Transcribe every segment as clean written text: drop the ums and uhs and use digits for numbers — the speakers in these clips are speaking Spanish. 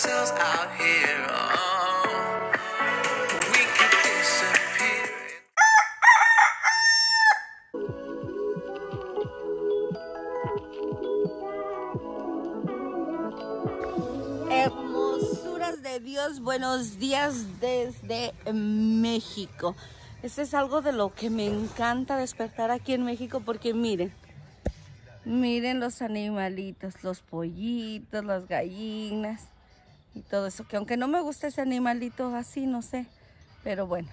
ourselves out here. Oh, we could disappear. Hermosuras de Dios, buenos días desde México. Este es algo de lo que me encanta despertar aquí en México porque miren los animalitos, los pollitos, las gallinas y todo eso, que aunque no me gusta ese animalito así, no sé, pero bueno.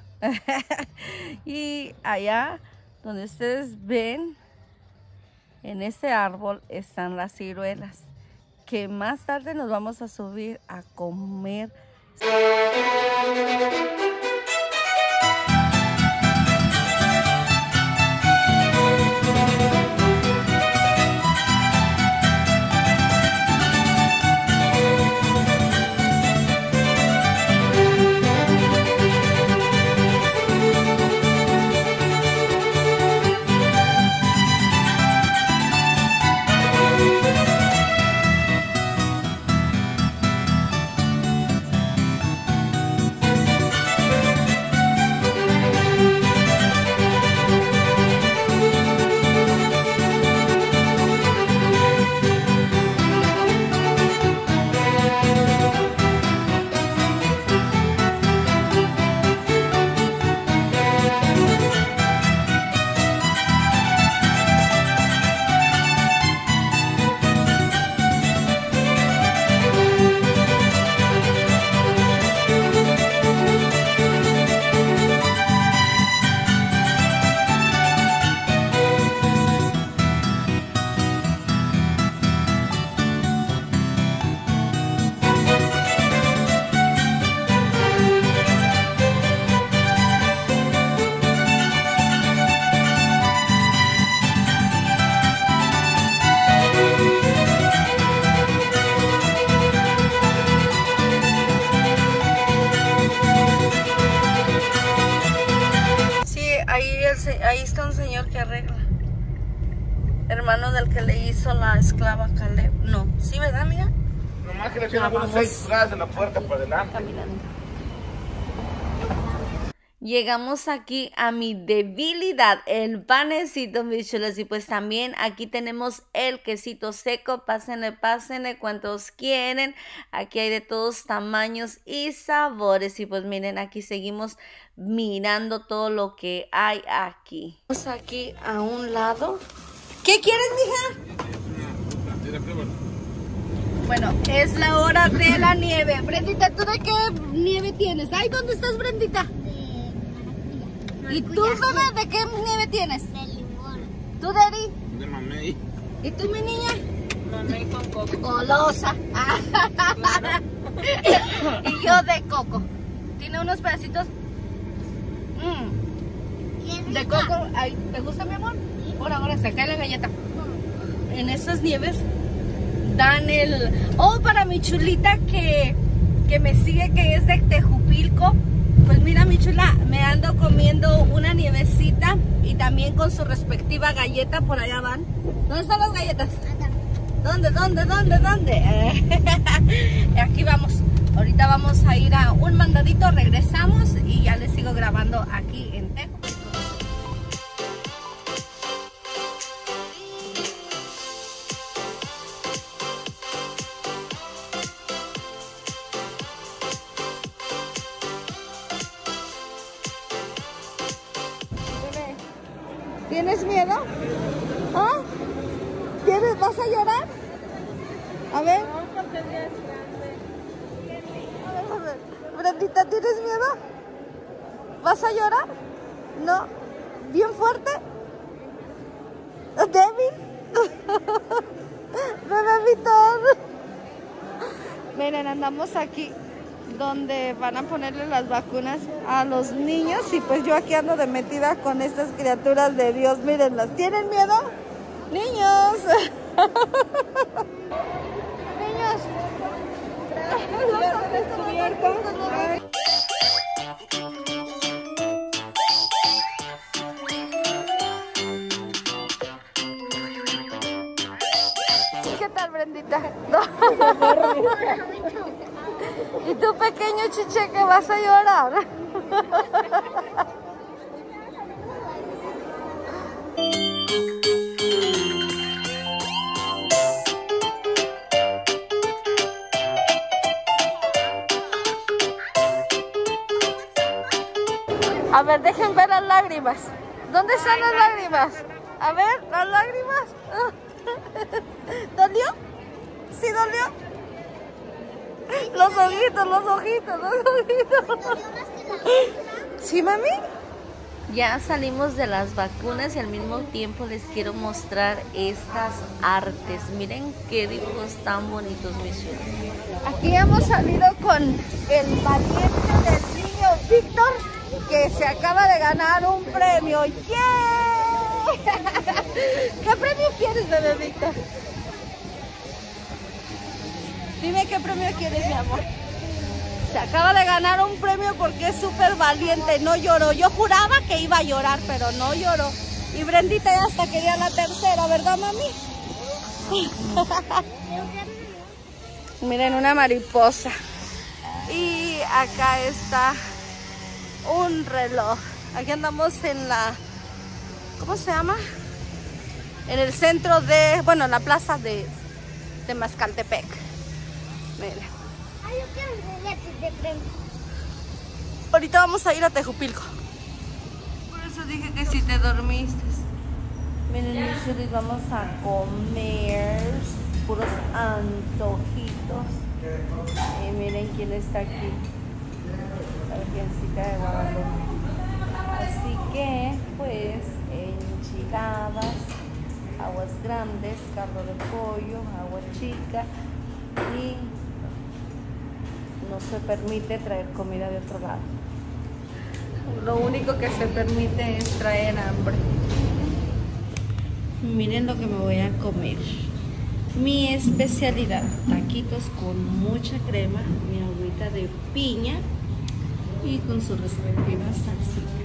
Y allá donde ustedes ven, en este árbol están las ciruelas, que más tarde nos vamos a subir a comer. Ahí está un señor que arregla. Hermano del que le hizo la esclava Caleb. No, ¿sí, verdad, amiga? Nomás que le tienen unos 6 pulgadas en la puerta por delante. Caminando. Llegamos aquí a mi debilidad, el panecito, mis chulos. Y pues también aquí tenemos el quesito seco. Pásenle, cuantos quieren. Aquí hay de todos tamaños y sabores. Y pues miren, aquí seguimos mirando todo lo que hay aquí. Vamos aquí a un lado. ¿Qué quieres, mija? Bueno, es la hora de la nieve. Brendita, ¿tú de qué nieve tienes? Ay, ¿dónde estás, Brendita? ¿Y tú, bebé, de qué nieve tienes? De limón. ¿Tú, Daddy? De mamey. ¿Y tú, mi niña? Mamey con coco. Golosa. Y yo de coco. Tiene unos pedacitos de coco. Ay, ¿te gusta, mi amor? Ahora se cae la galleta. En esas nieves dan el... Oh, para mi chulita que me sigue, que es de Tejupilco. Pues mira, mi chula, me ando comiendo una nievecita y también con su respectiva galleta. Por allá van. ¿Dónde están las galletas? ¿Dónde? Aquí vamos. Ahorita vamos a ir a un mandadito, regresamos y ya les sigo grabando aquí en Tejupilco. ¿Tienes miedo? ¿Ah? ¿Vas a llorar? A ver. No, porque ya es grande. A ver. Brendita, ¿tienes miedo? ¿Vas a llorar? No. ¿Bien fuerte? ¿Débil? Bebé, miren, andamos aquí donde van a ponerle las vacunas a los niños y pues yo aquí ando de metida con estas criaturas de Dios. Mírenlas, ¿tienen miedo? Niños. Niños. ¿Qué tal, Brendita? ¿Y tú, pequeño chiche, que vas a llorar? A ver, dejen ver las lágrimas. ¿Dónde están las lágrimas? A ver, las lágrimas. ¿Dolió? ¿Sí dolió? Los ojitos, los ojitos, los ojitos. ¿Sí, mami? Ya salimos de las vacunas y al mismo tiempo les quiero mostrar estas artes. Miren qué dibujos tan bonitos, mis chulos. Aquí hemos salido con el valiente del niño Víctor, que se acaba de ganar un premio. ¡Yeah! ¿Qué premio quieres, bebé Víctor? Dime qué premio quieres, mi amor. Se acaba de ganar un premio porque es súper valiente, no lloró. Yo juraba que iba a llorar, pero no lloró. Y Brendita ya hasta quería la tercera, ¿verdad, mami? Miren, una mariposa. Y acá está un reloj. Aquí andamos en la... ¿Cómo se llama? En el centro de... Bueno, en la plaza de Mascaltepec. Miren. Ay, yo quiero billetes de premio. Ahorita vamos a ir a Tejupilco. Por eso dije que si te dormiste. Miren, mis chulis, vamos a comer puros antojitos. Y miren quién está aquí. La Virgencita de Guadalupe. Así que, pues, enchiladas, aguas grandes, caldo de pollo, agua chica y no se permite traer comida de otro lado. Lo único que se permite es traer hambre. Miren lo que me voy a comer. Mi especialidad, taquitos con mucha crema, mi agüita de piña y con su respectiva salsita.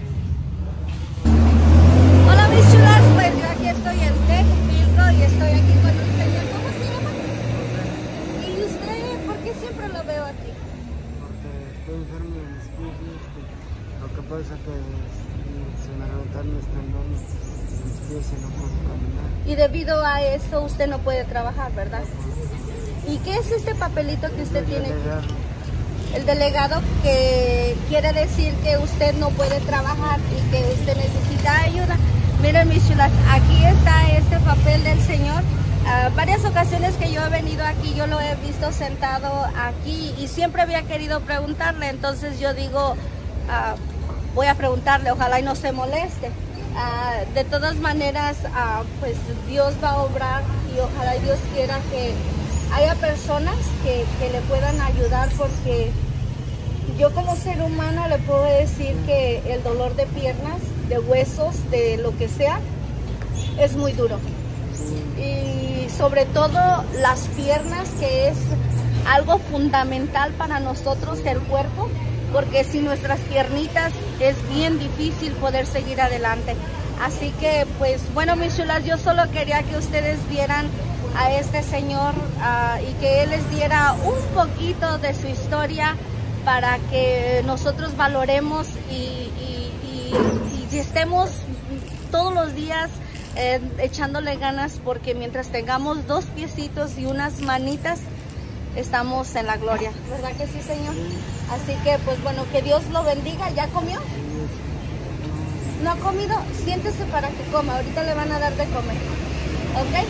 Hola, mis chulas, pues yo aquí estoy en Tejupilco y estoy aquí con el señor. ¿Cómo se llama? ¿Y usted por qué siempre lo veo aquí? Estoy enfermo de mis pies, lo que pasa es que se me reventaron los tendones de mis pies y no puedo caminar. Y debido a eso usted no puede trabajar, ¿verdad? ¿Y qué es este papelito que usted tiene? El delegado, que quiere decir que usted no puede trabajar y que usted necesita ayuda. Miren, mis chulas, aquí está este papel del señor. Varias ocasiones que yo he venido aquí, yo lo he visto sentado aquí y siempre había querido preguntarle, entonces yo digo, voy a preguntarle, ojalá y no se moleste. De todas maneras, pues Dios va a obrar y ojalá y Dios quiera que haya personas que le puedan ayudar, porque yo como ser humano le puedo decir que el dolor de piernas, de huesos, de lo que sea, es muy duro. Y sobre todo las piernas, que es algo fundamental para nosotros, el cuerpo, porque sin nuestras piernitas es bien difícil poder seguir adelante. Así que, pues bueno, mis chulas, yo solo quería que ustedes vieran a este señor y que él les diera un poquito de su historia para que nosotros valoremos y estemos todos los días echándole ganas, porque mientras tengamos dos piecitos y unas manitas, estamos en la gloria. ¿Verdad que sí, señor? Así que, pues bueno, que Dios lo bendiga. ¿Ya comió? ¿No ha comido? Siéntese para que coma. Ahorita le van a dar de comer. ¿Ok?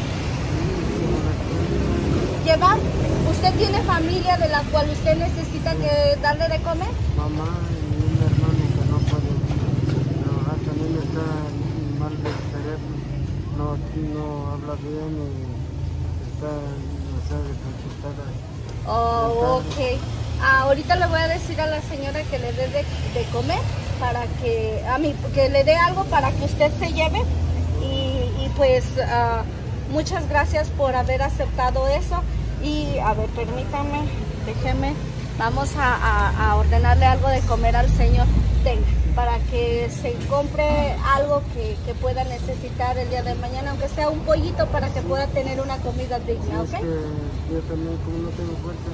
¿Llevar? ¿Usted tiene familia de la cual usted necesita que darle de comer? Mamá y un hermano que no puede trabajar, también está mal del cerebro, no habla bien y está, no sabe consultar. Oh, ok. Ahorita le voy a decir a la señora que le dé de comer, para que que le dé algo para que usted se lleve y pues muchas gracias por haber aceptado eso. Y a ver, permítame, déjeme, vamos a ordenarle algo de comer al señor. Tenga, para que se compre algo que pueda necesitar el día de mañana, aunque sea un pollito, para que pueda tener una comida digna, ¿ok? Es que yo también, como no tengo fuerza,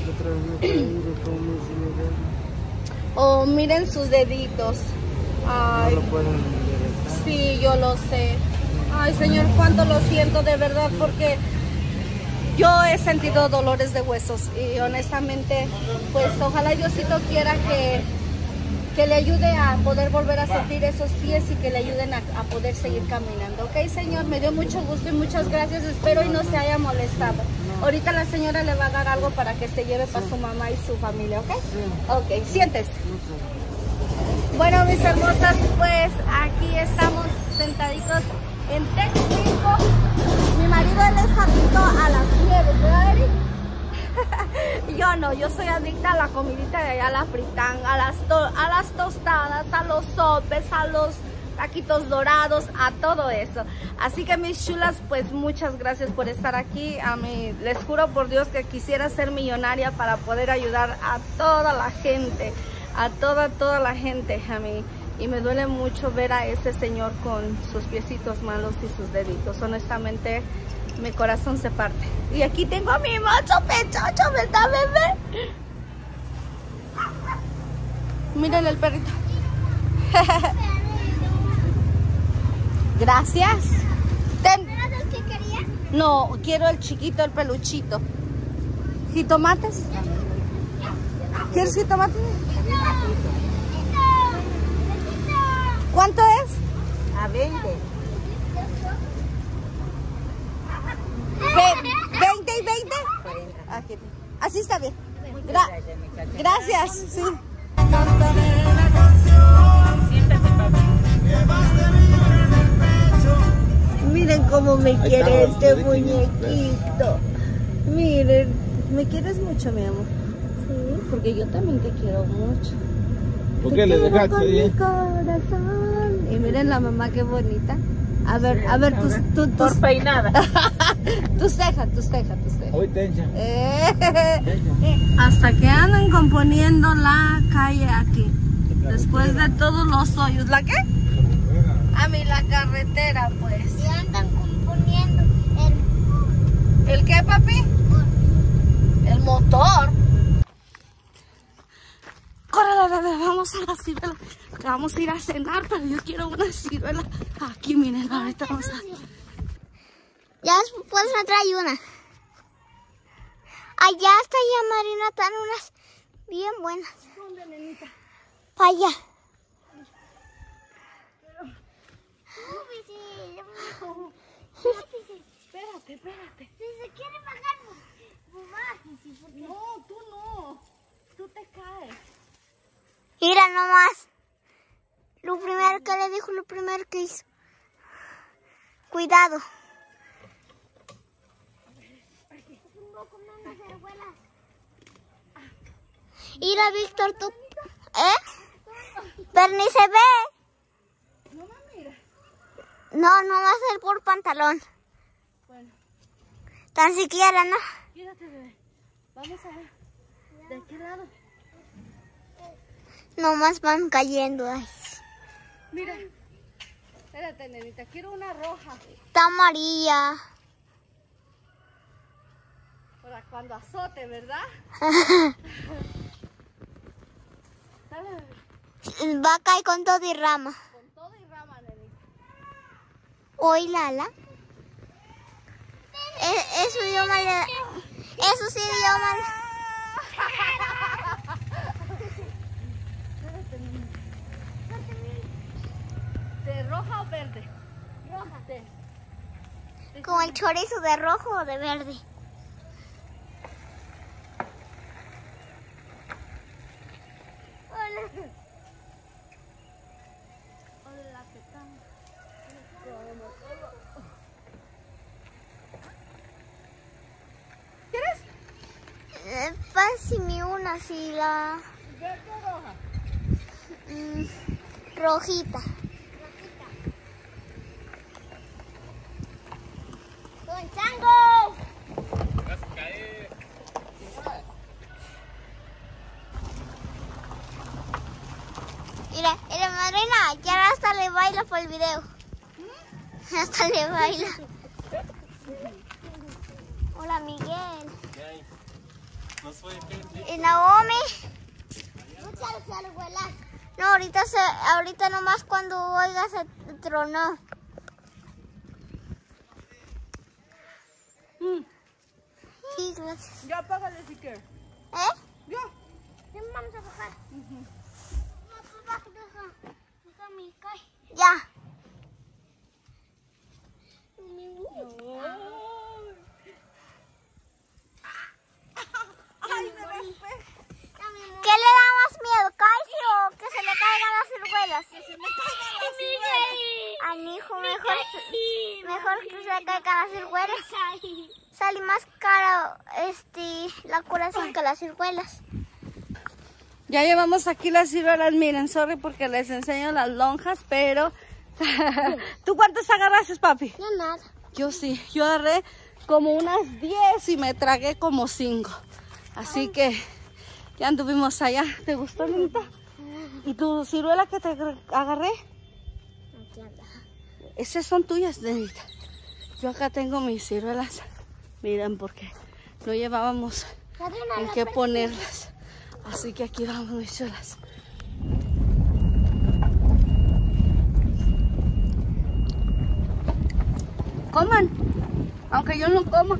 otra vez me caí de cómo me Oh, miren sus deditos. Ay, no lo pueden enderezar. sí, yo lo sé. Ay, Señor, cuánto lo siento de verdad, porque yo he sentido dolores de huesos y honestamente, pues ojalá Diosito quiera que le ayude a poder volver a sentir esos pies y que le ayuden a poder seguir caminando. Ok, Señor, me dio mucho gusto y muchas gracias. Espero y no se haya molestado. Ahorita la señora le va a dar algo para que se lleve para su mamá y su familia, ¿ok? Ok, siéntese. Bueno, mis hermosas, pues aquí estamos sentaditos en Texcoco. Mi marido, él es adicto a las nieves, ¿verdad, Eric? Yo no, yo soy adicta a la comidita de allá, a la fritanga, a las tostadas, a los sopes, a los taquitos dorados, a todo eso. Así que mis chulas, pues muchas gracias por estar aquí. A mí les juro por Dios que quisiera ser millonaria para poder ayudar a toda la gente, a toda la gente, a mí. Y me duele mucho ver a ese señor con sus piecitos malos y sus deditos. Honestamente, mi corazón se parte. Y aquí tengo a mi macho pechocho, ¿verdad, bebé? Miren el perrito. Gracias. Ten. ¿Era el que quería? No, quiero el chiquito, el peluchito. ¿Jitomates? ¿Quieres jitomates? ¿Cuánto es? A 20. 20 y 20. Aquí. Así está bien. Gracias. Sí. Miren cómo me quiere este muñequito. Miren, ¿me quieres mucho, mi amor? Sí, porque yo también te quiero mucho. ¿Por qué le dejaste con ahí? mi corazón. Y miren la mamá qué bonita. A ver, tus Por peinada. tus cejas. Hoy tencha. Hasta que andan componiendo la calle aquí. Después de todos los hoyos. ¿La qué? A mí la carretera, pues. Y andan componiendo ¿El qué, papi? El motor. Córrele, bebé, vamos a la ciruela. Vamos a ir a cenar, pero yo quiero una ciruela. Aquí, miren, ahorita vamos a... Ya después me trae una. Allá está ya, Marina, están unas bien buenas. ¿Dónde, nenita? Para allá. Espérate. Si se quiere bajar, bájese. No, tú no. Tú te caes. Mira nomás. Lo primero que le dijo, lo primero que hizo. Cuidado. Mira, Víctor, tú. Pero ni se ve. No me mira. No va a ser por pantalón. Bueno, Tan siquiera, ¿no? quédate, bebé. Vamos a ver. ¿De qué lado? Nomás van cayendo ahí. Mira. Espérate, nenita. Quiero una roja. Está amarilla. Para cuando azote, ¿verdad? Dale, bebé. Va a caer con todo y rama. Con todo y rama, nenita. Hoy, Lala. Eso idioma le... Eso sí idioma... ¿De roja o verde? Roja. Como el chorizo de rojo o de verde. Hola, ¿qué tal? ¿Quieres? Pásame una así, la... ¿Verde o roja? Rojita. ¡Con chango! Mira, madrina, ya hasta le baila por el video. Hasta le baila. Hola, Miguel. ¿Y Naomi? No, ahorita nomás cuando oigas el trono. Sí, gracias. Ya apágale si quieres. ¿Eh? Ya. Vamos a apagar. Deja mi cae. Ya. ¿Qué le da más miedo? ¿Caerse o que se le caigan las ciruelas? Que se me caigan las ciruelas. A mi hijo mejor que se le caigan las ciruelas. Sale más caro la curación que las ciruelas. Ya llevamos aquí las ciruelas, miren, sorry porque les enseño las lonjas, pero... ¿Tú cuántas agarraste, papi? No, nada. Yo sí, yo agarré como unas 10 y me tragué como 5. Así que ya anduvimos allá. ¿Te gustó, Lenita? ¿Y tu ciruela que te agarré? Esas son tuyas, Lenita. Yo acá tengo mis ciruelas. Miren, porque no llevábamos en qué ponerlas. Así que aquí vamos mis chulas. Coman, aunque yo no como.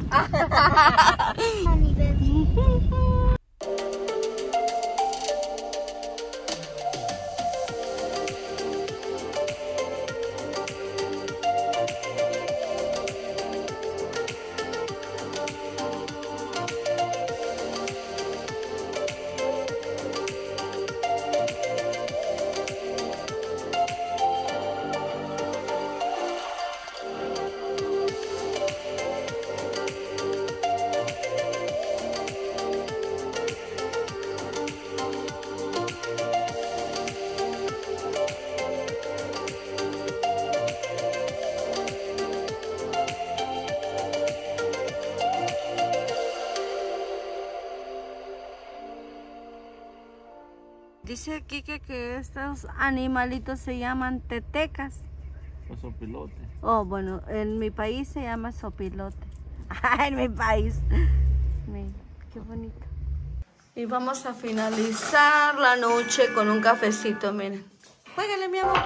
Dice aquí que estos animalitos se llaman tetecas. O sopilote. Oh, bueno, en mi país se llama sopilote. En mi país. Miren, qué bonito. Y vamos a finalizar la noche con un cafecito, miren. Juégale, mi amor.